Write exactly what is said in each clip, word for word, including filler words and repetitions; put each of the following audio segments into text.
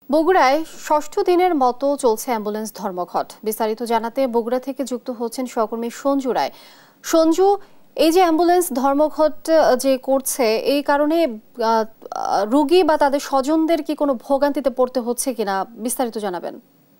বগুড়ায় ষষ্ঠ দিনের মতো চলছে অ্যাম্বুলেন্স ধর্মঘট। বিস্তারিত জানাতে বগুড়া থেকে যুক্ত হচ্ছেন সহকর্মী সঞ্জু রায়। সঞ্জু, এই যে অ্যাম্বুলেন্স ধর্মঘট যে করছে, এই কারণে রোগী বা তাদের স্বজনদের কি কোনো ভোগান্তিতে পড়তে হচ্ছে কিনা বিস্তারিত জানাবেন।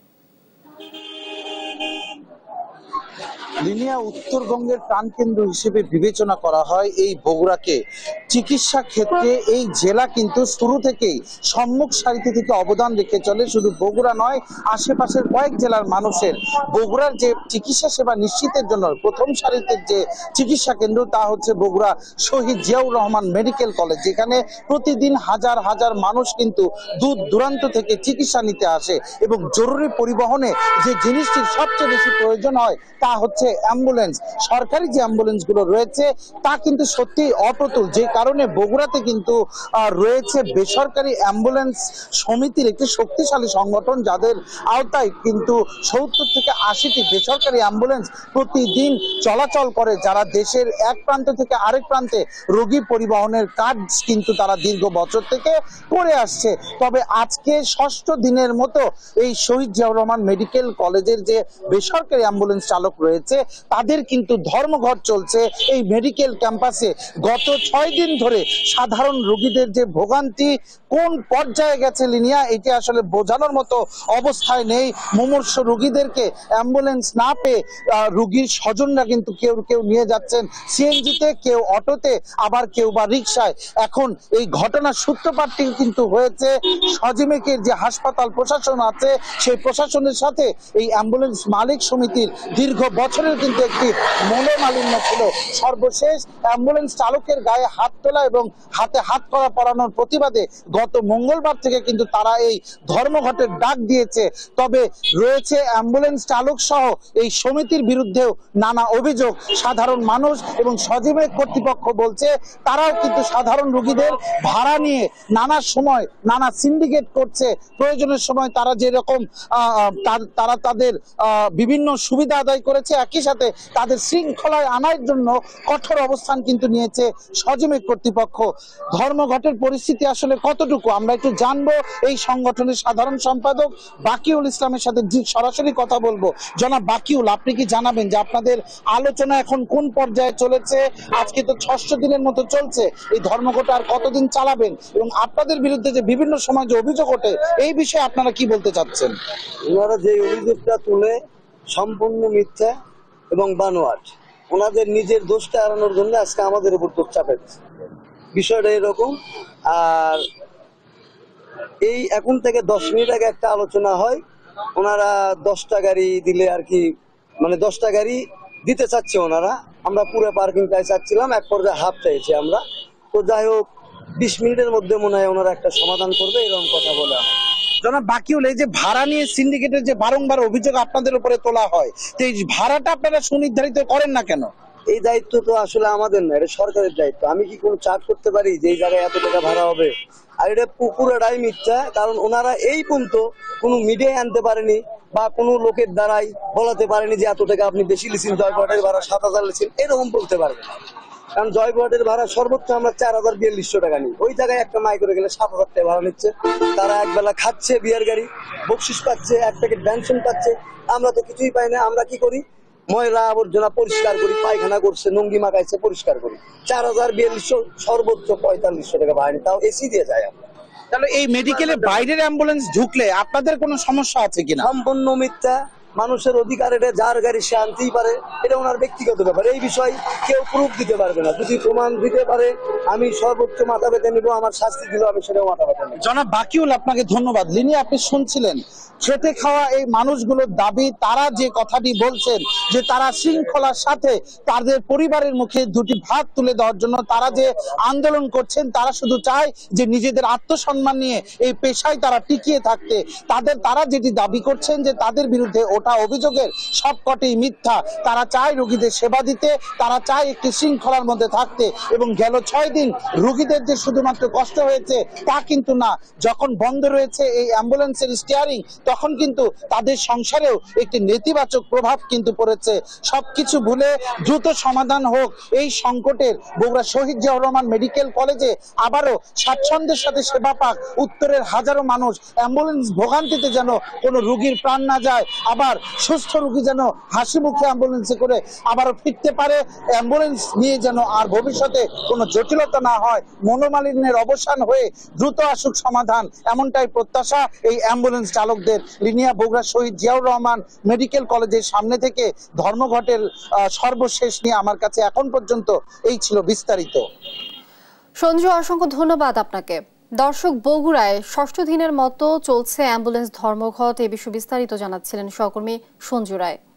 লিনিয়া উত্তরবঙ্গের প্রাণকেন্দ্র হিসেবে বিবেচনা করা হয় এই বগুড়াকে। চিকিৎসা ক্ষেত্রে এই জেলা কিন্তু শুরু থেকেই সম্মুখ সারিতে থেকে অবদান রেখে চলে। শুধু বগুড়া নয়, আশেপাশের কয়েক জেলার মানুষের বগুড়ার যে চিকিৎসা সেবা নিশ্চিতের জন্য প্রথম সারিতে যে চিকিৎসা কেন্দ্র, তা হচ্ছে বগুড়া শহীদ জিয়াউর রহমান মেডিকেল কলেজ, যেখানে প্রতিদিন হাজার হাজার মানুষ কিন্তু দূর দূরান্ত থেকে চিকিৎসা নিতে আসে। এবং জরুরি পরিবহনে যে জিনিসটির সবচেয়ে বেশি প্রয়োজন হয় তা হচ্ছে অ্যাম্বুলেন্স। সরকারি যে অ্যাম্বুলেন্স গুলো রয়েছে তা কিন্তু সত্যি অপ্রতুল, যে কারণে বগুড়াতে কিন্তু রয়েছে বেসরকারি অ্যাম্বুলেন্স সমিতির একটি শক্তিশালী সংগঠন, যাদের আওতায় কিন্তু সত্তর থেকে আশিটি বেসরকারি অ্যাম্বুলেন্স প্রতিদিন চলাচল করে, যারা দেশের এক প্রান্ত থেকে আরেক প্রান্তে রোগী পরিবহনের কাজ কিন্তু তারা দীর্ঘ বছর থেকে করে আসছে। তবে আজকে ষষ্ঠ দিনের মতো এই শহীদ জিয়াউর রহমান মেডিকেল কলেজের যে বেসরকারি অ্যাম্বুলেন্স চালক রয়েছে তাদের কিন্তু ধর্মঘট চলছে এই মেডিকেল ক্যাম্পাসে। গত ছয় দিন ধরে সাধারণ রোগীদের যে ভোগান্তি কোন পর্যায়ে গেছে লিনিয়া, এটি আসলে বোঝানোর মতো অবস্থায় নেই। মুমূর্ষ রোগীদেরকে অ্যাম্বুলেন্স না পেয়ে রোগীর স্বজনরা কিন্তু কেউ কেউ নিয়ে যাচ্ছেন সিএনজিতে, কেউ অটোতে, আবার কেউ বা রিক্সায়। এখন এই ঘটনার সূত্রপাতটি কিন্তু হয়েছে সজিমেকের যে হাসপাতাল প্রশাসন আছে সেই প্রশাসনের সাথে এই অ্যাম্বুলেন্স মালিক সমিতির দীর্ঘ বছরের কিন্তু একটি মনোমালিন্য ছিল। সর্বশেষ অ্যাম্বুলেন্স চালকের গায়ে হাত তোলা এবং হাতে হাত করা পরানোর প্রতিবাদে গত মঙ্গলবার থেকে কিন্তু তারা এই ধর্মঘটের ডাক দিয়েছে। তবে রয়েছে অ্যাম্বুলেন্স চালক সহ এই সমিতির বিরুদ্ধেও নানা অভিযোগ। সাধারণ মানুষ এবং সজীবের কর্তৃপক্ষ বলছে তারাও কিন্তু সাধারণ রোগীদের ভাড়া নিয়ে নানা সময় নানা সিন্ডিকেট করছে। প্রয়োজনের সময় তারা যেরকম তারা তাদের বিভিন্ন সুবিধা আদায় করেছে, একই সাথে তাদের শৃঙ্খলায় আনার জন্য কঠোর অবস্থান কিন্তু নিয়েছে সজীবের কর্তৃপক্ষ। ধর্মঘটের পরিস্থিতি আসলে কতটুকু আমরা একটু জানবো এই সংগঠনের সাধারণ সম্পাদক বাকিউল ইসলামের সাথে সরাসরি কথা বলবো। জনাব বাকিউল, আপনি কি জানাবেন যে আপনাদের আলোচনা এখন কোন পর্যায়ে চলেছে? আজকে তো ষষ্ঠ দিনের মতো চলছে, এই ধর্মঘট আর কতদিন চালাবেন এবং আপনাদের বিরুদ্ধে যে বিভিন্ন সময় যে অভিযোগ ওঠে এই বিষয়ে আপনারা কি বলতে চাচ্ছেন? ওনারা যে অভিযোগটা তুলে সম্পূর্ণ মিথ্যা এবং বানোয়াট। ওনাদের নিজের দোষটা এড়ানোর জন্য আজকে আমাদের উপর দোষ চাপাচ্ছে, বিষয়টা এরকম। আর এই এখন থেকে দশ মিনিট আগে একটা আলোচনা হয়, ওনারা দশটা গাড়ি দিলে আর কি, মানে দশটা গাড়ি দিতে চাচ্ছে ওনারা। আমরা পুরো পার্কিংটাই চাচ্ছিলাম, এক পর্যায়ে হাফ চাইছি আমরা। তো যাই হোক, বিশ মিনিটের মধ্যে মনে হয় ওনারা একটা সমাধান করবে, এরকম কথা বলে আমার। জনাব বাকিউল, এই যে ভাড়া নিয়ে সিন্ডিকেটের যে বারংবার অভিযোগ আপনাদের উপরে তোলা হয়, তো এই ভাড়াটা আপনারা সুনির্ধারিত করেন না কেন? এই দায়িত্ব তো আসলে আমাদের না, এটা সরকারের দায়িত্ব। আমি কি কোনো চার্জ করতে পারি যে এই জায়গায় এত টাকা ভাড়া হবে? আর এটা পুকুরাটাই মিথ্যা, কারণ ওনারা এই পর্যন্ত কোনো মিডিয়ায় আনতে পারেনি বা কোনো লোকের দ্বারাই বলাতে পারেনি যে এত টাকা আপনি বেশি লিখছেন, জয়পুরহাটের ভাড়া সাত হাজার লিখছেন, এরকম বলতে পারবে না। কারণ জয়পুরহাটের ভাড়া সর্বোচ্চ আমরা চার হাজার বিয়াল্লিশশো টাকা নিই, ওই জায়গায় একটা মাই করে গেলে সাত হাজার টাকা ভাড়া নিচ্ছে। তারা একবেলা খাচ্ছে বিয়ার গাড়ি, বকশিস পাচ্ছে, এক প্যাকেট ব্যানসন পাচ্ছে, আমরা তো কিছুই পাই না। আমরা কি করি? ময়লা আবর্জনা পরিষ্কার করি, পায়খানা করছে, নঙ্গি মাখাইছে, পরিষ্কার করি। চার হাজার বিয়াল্লিশশো সর্বোচ্চ পঁয়তাল্লিশশো টাকা ভাড়া নিই, তাও এসি দিয়ে যায়। আমরা তাহলে এই মেডিকেলে বাইরের অ্যাম্বুলেন্স ঢুকলে আপনাদের কোনো সমস্যা আছে কিনা? সম্পূর্ণ মিথ্যা। মানুষের অধিকার, এটা যার গাড়ি সে আনতেই পারে, এটা ওনার ব্যক্তিগত ব্যাপার। এই বিষয় কেউ প্রুফ দিতে পারবে না। যদি প্রমাণ দিতে পারে আমি সর্বোচ্চ মাথা ব্যথা নিব, আমার শাস্তি দিল আমি সেটাও মাথা ব্যথা নিব। জনাব বাকিউল, আপনাকে ধন্যবাদ। লিনি, আপনি শুনছিলেন খেটে খাওয়া এই মানুষগুলোর দাবি। তারা যে কথাটি বলছেন যে তারা শৃঙ্খলার সাথে তাদের পরিবারের মুখে দুটি ভাত তুলে দেওয়ার জন্য তারা যে আন্দোলন করছেন, তারা শুধু চায় যে নিজেদের আত্মসম্মান নিয়ে এই পেশায় তারা টিকিয়ে থাকতে। তাদের তারা যেটি দাবি করছেন যে তাদের বিরুদ্ধে ওঠা ওঠা অভিযোগের সবকটি মিথ্যা। তারা চায় রোগীদের সেবা দিতে, তারা চায় একটি শৃঙ্খলার মধ্যে থাকতে, এবং গেল ছয় দিন রোগীদের যে শুধুমাত্র কষ্ট হয়েছে তা কিন্তু না। যখন বন্ধ রয়েছে এই অ্যাম্বুলেন্সের স্টিয়ারিং, তখন কিন্তু তাদের সংসারেও একটি নেতিবাচক প্রভাব কিন্তু পড়েছে। সবকিছু ভুলে দ্রুত সমাধান হোক এই সংকটের। বগুড়া শহীদ জিয়াউর রহমান মেডিকেল কলেজে আবারও স্বাচ্ছন্দ্যের সাথে সেবা পাক উত্তরের হাজারো মানুষ। অ্যাম্বুলেন্স ভোগান্তিতে যেন কোনো রোগীর প্রাণ না যায়, আবার সুস্থ রোগী যেন হাসি মুখে অ্যাম্বুলেন্সে করে আবারও ফিরতে পারে। অ্যাম্বুলেন্স নিয়ে যেন আর ভবিষ্যতে কোনো জটিলতা না হয়, মনোমালিন্যের অবসান হয়ে দ্রুত আসুক সমাধান, এমনটাই প্রত্যাশা এই অ্যাম্বুলেন্স চালকদের। লিনিয়া বগুড়া শহীদ জিয়াউর রহমান মেডিকেল কলেজের সামনে থেকে ধর্মঘটের সর্বশেষ নিয়ে আমার কাছে এখন পর্যন্ত এই ছিল বিস্তারিত। সঞ্জু, অসংখ্য ধন্যবাদ আপনাকে। দর্শক, বগুড়ায় ষষ্ঠ দিনের মতো চলছে অ্যাম্বুলেন্স ধর্মঘট, এ বিষয়ে বিস্তারিত জানাচ্ছিলেন সহকর্মী সঞ্জু রায়।